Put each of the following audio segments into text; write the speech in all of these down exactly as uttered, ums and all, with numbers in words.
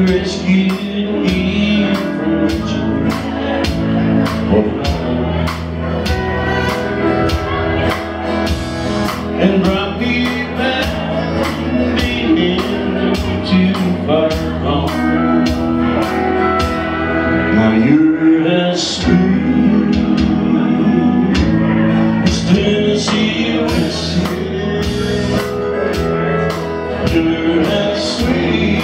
you rescued me from reaching for the light and brought me back from being too far gone. Now you're as sweet as Tennessee whiskey. You're as sweet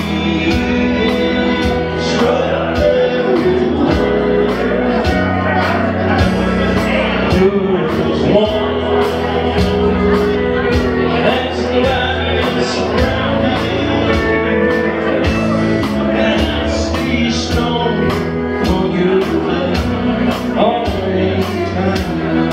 as strawberry wine. You're as warm as the light surrounding, and I see storm for your love all the time.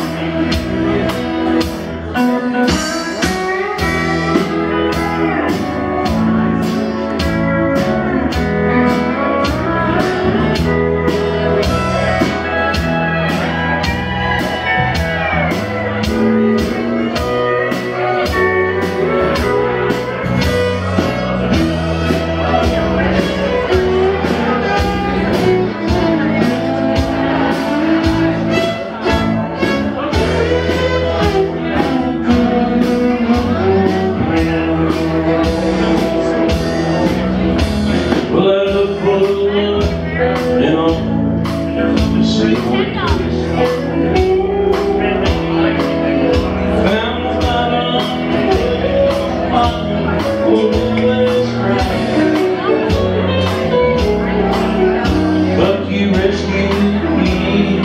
But you rescued me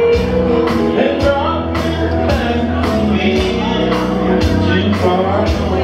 and brought me back from being too far.